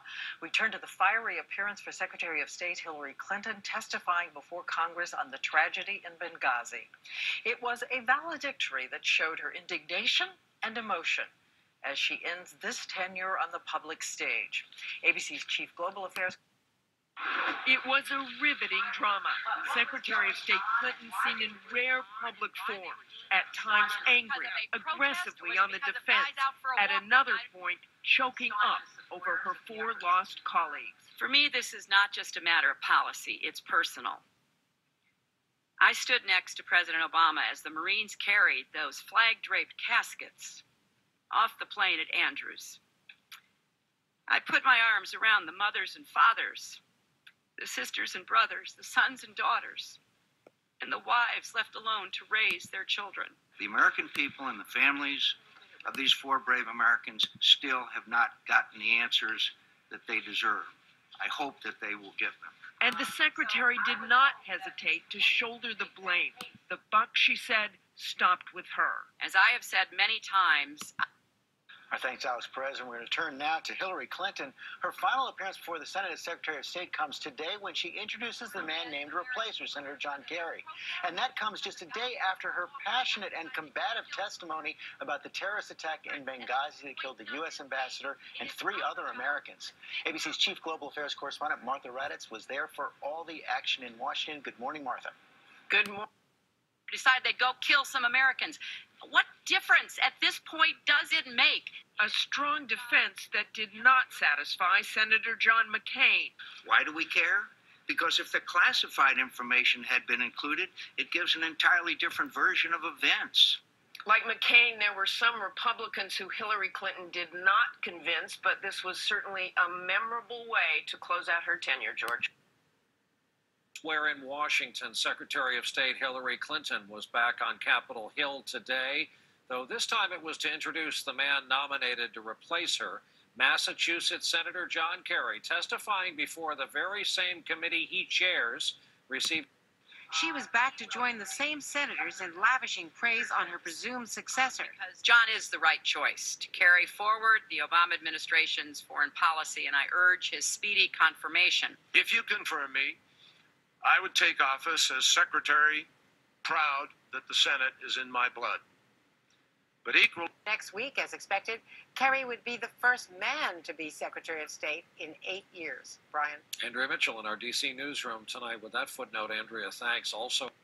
We turn to the fiery appearance for Secretary of State Hillary Clinton testifying before Congress on the tragedy in Benghazi. It was a valedictory that showed her indignation and emotion as she ends this tenure on the public stage. ABC's Chief Global Affairs. It was a riveting drama. Secretary of State Clinton seen in rare public form, at times angry, aggressively on the defense, at another point choking up over her 4 lost colleagues. For me, this is not just a matter of policy, it's personal. I stood next to President Obama as the Marines carried those flag-draped caskets off the plane at Andrews. I put my arms around the mothers and fathers, the sisters and brothers, the sons and daughters, and the wives left alone to raise their children. The American people and the families of these 4 brave Americans still have not gotten the answers that they deserve. I hope that they will get them. And the secretary did not hesitate to shoulder the blame. The buck, she said, stopped with her. As I have said many times, Our thanks, Alex Perez. And we're going to turn now to Hillary Clinton. Her final appearance before the Senate as Secretary of State comes today when she introduces the man named to replace her, Senator John Kerry. And that comes just a day after her passionate and combative testimony about the terrorist attack in Benghazi that killed the U.S. ambassador and 3 other Americans. ABC's Chief Global Affairs correspondent, Martha Raddatz, was there for all the action in Washington. Good morning, Martha. good morning. Decided they'd go kill some Americans. What difference at this point does it make? A strong defense that did not satisfy Senator John McCain. Why do we care? Because if the classified information had been included, it gives an entirely different version of events. Like McCain, there were some Republicans who Hillary Clinton did not convince, but this was certainly a memorable way to close out her tenure, George. Where in Washington, Secretary of State Hillary Clinton was back on Capitol Hill today, though this time it was to introduce the man nominated to replace her, Massachusetts Senator John Kerry, testifying before the very same committee he chairs, received. She was back to join the same senators in lavishing praise on her presumed successor. Because John is the right choice to carry forward the Obama administration's foreign policy, and I urge his speedy confirmation. If you confirm me, I would take office as Secretary, proud that the Senate is in my blood. But equal. Next week, as expected, Kerry would be the first man to be Secretary of State in 8 years. Brian. Andrea Mitchell in our D.C. newsroom tonight with that footnote. Andrea, thanks. Also.